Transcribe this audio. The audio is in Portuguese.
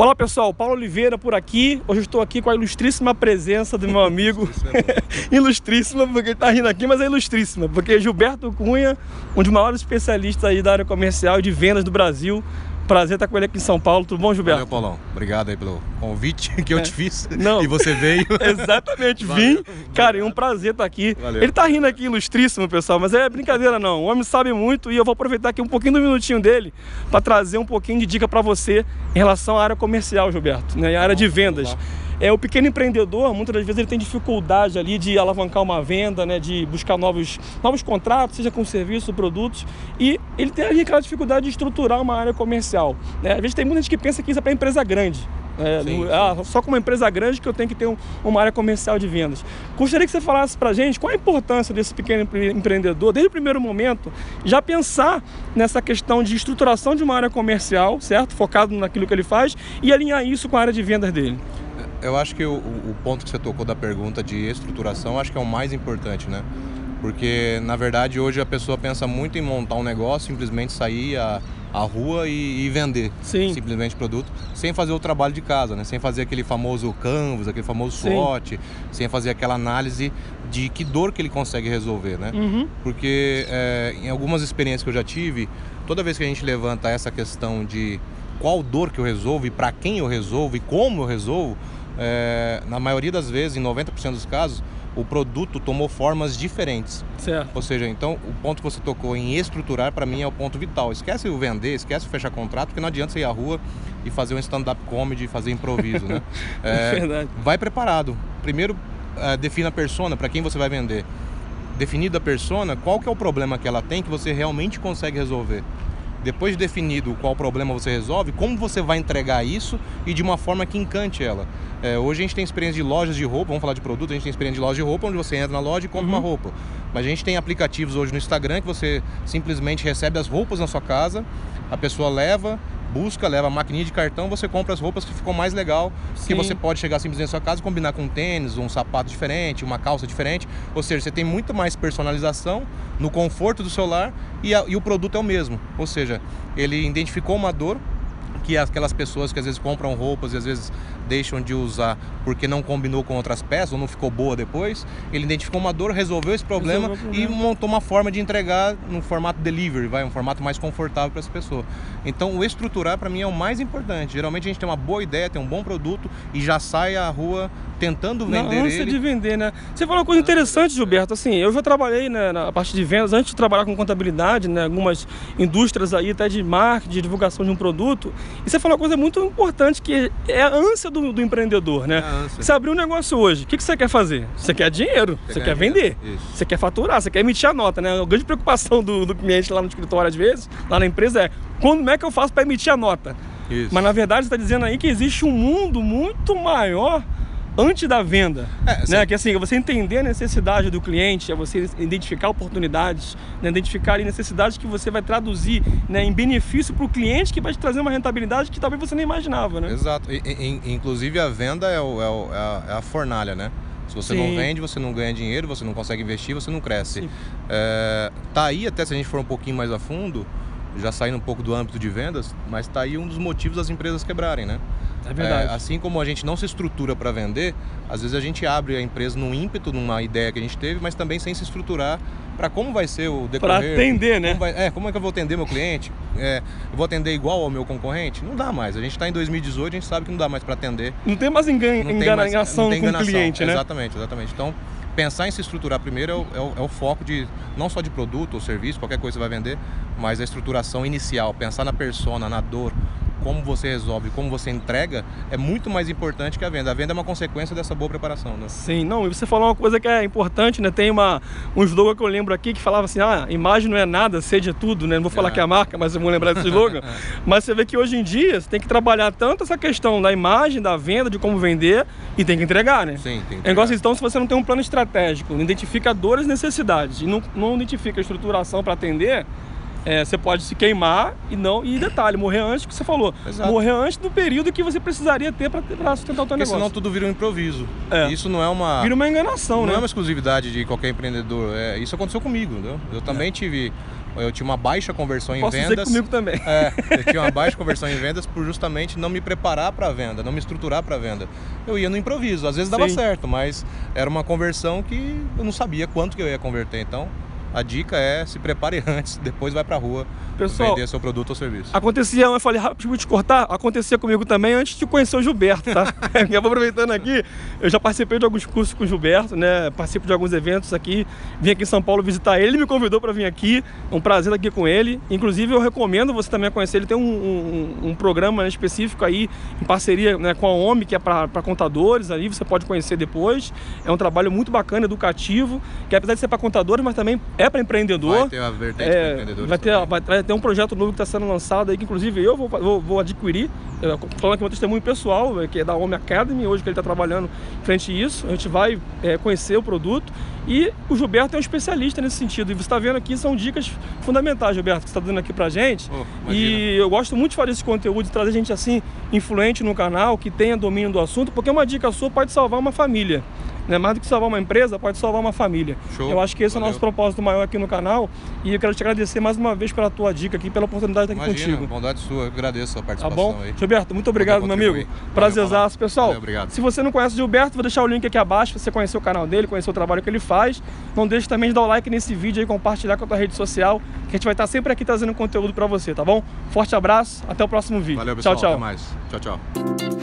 Olá pessoal, Paulo Oliveira por aqui. Hoje eu estou aqui com a ilustríssima presença do meu amigo. Ilustríssima, porque ele está rindo aqui, mas é ilustríssima, porque Gilberto Cunha, um dos maiores especialistas aí da área comercial e de vendas do Brasil. Prazer estar com ele aqui em São Paulo. Tudo bom, Gilberto? Valeu, Paulão. Obrigado aí pelo convite que eu te fiz. Não. E você veio. Exatamente, vim. Cara, é um prazer estar aqui. Valeu. Ele tá rindo aqui, ilustríssimo, pessoal, mas é brincadeira não. O homem sabe muito e eu vou aproveitar aqui um pouquinho do minutinho dele para trazer um pouquinho de dica para você em relação à área comercial, Gilberto, né? A área de vendas. O pequeno empreendedor, muitas das vezes ele tem dificuldade ali de alavancar uma venda, né, de buscar novos contratos, seja com serviços ou produtos, e ele tem ali aquela dificuldade de estruturar uma área comercial, né? Às vezes tem muita gente que pensa que isso é para empresa grande. Sim. Só com uma empresa grande que eu tenho que ter uma área comercial de vendas. Gostaria que você falasse pra gente qual a importância desse pequeno empreendedor, desde o primeiro momento, já pensar nessa questão de estruturação de uma área comercial, certo? Focado naquilo que ele faz, e alinhar isso com a área de vendas dele. Eu acho que o ponto que você tocou da pergunta de estruturação, acho que é o mais importante, né? Porque, na verdade, hoje a pessoa pensa muito em montar um negócio, simplesmente sair à rua e vender. Sim. Simplesmente produto, sem fazer o trabalho de casa, né? Sem fazer aquele famoso Canvas, aquele famoso SWOT, sem fazer aquela análise de que dor que ele consegue resolver, né? Uhum. Porque em algumas experiências que eu já tive, toda vez que a gente levanta essa questão de qual dor que eu resolvo e para quem eu resolvo e como eu resolvo, na maioria das vezes, em 90% dos casos, o produto tomou formas diferentes. Certo. Ou seja, então o ponto que você tocou em estruturar, para mim, é o ponto vital. Esquece o vender, esquece o fechar contrato, porque não adianta você ir à rua e fazer um stand-up comedy, fazer improviso, né? Verdade. Vai preparado. Primeiro, defina a persona, para quem você vai vender. Definida a persona, qual que é o problema que ela tem que você realmente consegue resolver. Depois de definido qual problema você resolve, como você vai entregar isso e de uma forma que encante ela. Hoje a gente tem experiência de lojas de roupa, vamos falar de produto, a gente tem experiência de loja de roupa, onde você entra na loja e compra uma roupa. Mas a gente tem aplicativos hoje no Instagram que você simplesmente recebe as roupas na sua casa, a pessoa leva a maquininha de cartão, você compra as roupas que ficou mais legal, que você pode chegar simplesmente na sua casa e combinar com um tênis, um sapato diferente, uma calça diferente. Ou seja, você tem muito mais personalização no conforto do seu lar e o produto é o mesmo. Ou seja, ele identificou uma dor que aquelas pessoas que às vezes compram roupas e às vezes deixam de usar porque não combinou com outras peças ou não ficou boa depois, ele identificou uma dor, resolveu esse problema e montou uma forma de entregar no formato delivery, um formato mais confortável para essa pessoa. Então o estruturar para mim é o mais importante. Geralmente a gente tem uma boa ideia, tem um bom produto e já sai à rua tentando vender Na ânsia de vender, né? Você falou uma coisa interessante, Gilberto, assim, eu já trabalhei, né, na parte de vendas, antes de trabalhar com contabilidade, né, algumas indústrias aí até de marketing, de divulgação de um produto, e você falou uma coisa muito importante que é a ânsia do empreendedor, né? Você abriu um negócio hoje, o que você quer fazer? Você quer dinheiro, você quer vender, você quer faturar, você quer emitir a nota, né? A grande preocupação do cliente lá no escritório, às vezes, lá na empresa como é que eu faço para emitir a nota? Isso. Mas na verdade você está dizendo aí que existe um mundo muito maior antes da venda, né? Que assim, é você entender a necessidade do cliente, é você identificar oportunidades, né? Identificar ali necessidades que você vai traduzir, né, em benefício para o cliente, que vai te trazer uma rentabilidade que talvez você nem imaginava, né? Exato. Inclusive a venda é a fornalha, né? Se você não vende, você não ganha dinheiro, você não consegue investir, você não cresce. Tá aí, até se a gente for um pouquinho mais a fundo, já saindo um pouco do âmbito de vendas, mas tá aí um dos motivos das empresas quebrarem, né? É verdade. Assim como a gente não se estrutura para vender, às vezes a gente abre a empresa num ímpeto, numa ideia que a gente teve, mas também sem se estruturar para como vai ser o decorrer. Para atender, né? Como é que eu vou atender meu cliente? Eu vou atender igual ao meu concorrente? Não dá mais. A gente está em 2018, a gente sabe que não dá mais para atender. Não tem mais enganação com o cliente, né? Exatamente. Então, pensar em se estruturar primeiro é o foco de não só de produto ou serviço, qualquer coisa que você vai vender, mas a estruturação inicial, pensar na persona, na dor, como você resolve, como você entrega, é muito mais importante que a venda. A venda é uma consequência dessa boa preparação, né? Sim, não, e você falou uma coisa que é importante, né? Tem um slogan que eu lembro aqui que falava assim, imagem não é nada, sede é tudo, né? Não vou falar que é a marca, mas eu vou lembrar desse slogan. Mas você vê que hoje em dia você tem que trabalhar tanto essa questão da imagem, da venda, de como vender e tem que entregar, né? Sim, tem que entregar. É igual, então, se você não tem um plano estratégico, não identifica dores e necessidades e não identifica a estruturação para atender, você pode se queimar e detalhe, morrer antes do que você falou. Exato. Morrer antes do período que você precisaria ter para sustentar o teu negócio. Senão tudo vira um improviso. Isso não é uma... Vira uma enganação, né? Não é uma exclusividade de qualquer empreendedor. Isso aconteceu comigo, entendeu? Eu também tive eu tinha uma baixa conversão em Posso vendas. dizer comigo também. Eu tinha uma baixa conversão em vendas por justamente não me preparar para a venda, não me estruturar para a venda. Eu ia no improviso, às vezes dava certo, mas era uma conversão que eu não sabia quanto que eu ia converter. Então, a dica é se prepare antes, depois vai para a rua vender seu produto ou serviço. Acontecia, eu falei rápido, vou te cortar, acontecia comigo também antes de conhecer o Gilberto, tá? Eu vou aproveitando aqui, eu já participei de alguns cursos com o Gilberto, né? Participo de alguns eventos aqui, vim aqui em São Paulo visitar ele, me convidou para vir aqui, é um prazer estar aqui com ele. Inclusive eu recomendo você também conhecer, ele tem um programa específico aí, em parceria, né, com a OMI, que é para contadores, ali você pode conhecer depois. É um trabalho muito bacana, educativo, que apesar de ser para contadores, mas também é para empreendedor. Vai ter a vertente para empreendedores. Vai ter um projeto novo que está sendo lançado aí, que inclusive eu vou adquirir, falando aqui meu testemunho pessoal, que é da OMI Academy, hoje que ele está trabalhando em frente a isso. A gente vai conhecer o produto, e o Gilberto é um especialista nesse sentido, e você está vendo aqui, são dicas fundamentais, Gilberto, que você está dando aqui pra gente. E eu gosto muito de fazer esse conteúdo, de trazer gente assim, influente no canal, que tenha domínio do assunto, porque uma dica sua pode salvar uma família. Né? Mais do que salvar uma empresa, pode salvar uma família. Show. Eu acho que esse é o nosso propósito maior aqui no canal, e eu quero te agradecer mais uma vez pela tua dica aqui, pela oportunidade de estar aqui contigo. Bondade sua, eu agradeço a sua participação. Tá bom? Aí. Gilberto, muito obrigado, meu amigo. Prazerzaço, pessoal. Valeu, obrigado. Se você não conhece o Gilberto, vou deixar o link aqui abaixo para você conhecer o canal dele, conhecer o trabalho que ele faz. Não deixe também de dar o like nesse vídeo e compartilhar com a tua rede social, que a gente vai estar sempre aqui trazendo conteúdo para você, tá bom? Forte abraço, até o próximo vídeo. Valeu, pessoal. Tchau, tchau. Até mais. Tchau, tchau.